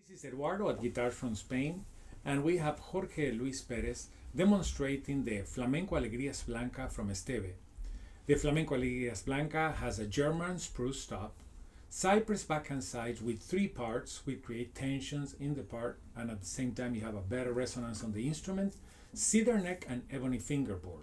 This is Eduardo at Guitars from Spain, and we have Jorge Luis Perez demonstrating the Flamenco Alegrias Blanca from Esteve. The Flamenco Alegrias Blanca has a German spruce top, cypress backhand sides with 3 parts, which create tensions in the part, and at the same time you have a better resonance on the instrument, cedar neck and ebony fingerboard.